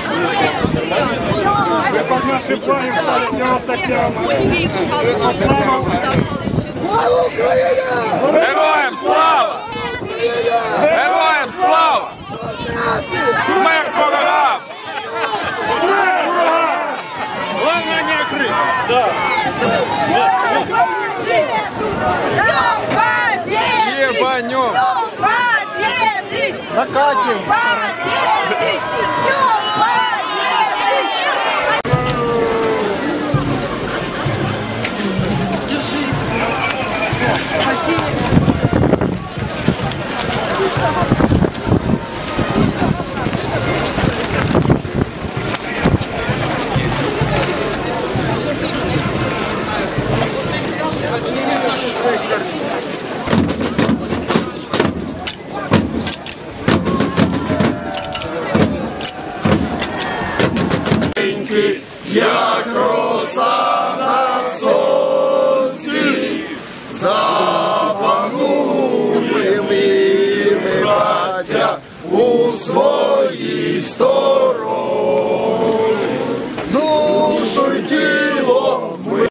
Слава Україні! Героям слава! Героям слава! Смерть ворогам! Главное не открыть! Ебанем! Накатим! Як роса на сонці, запанує ми, браття, у своїй стороні.